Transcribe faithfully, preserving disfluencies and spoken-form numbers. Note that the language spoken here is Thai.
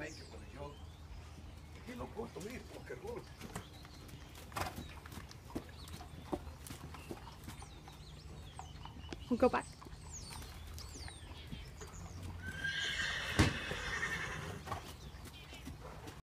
make it with a yoke. He lo corto, mira, porque gordo. We'll go back.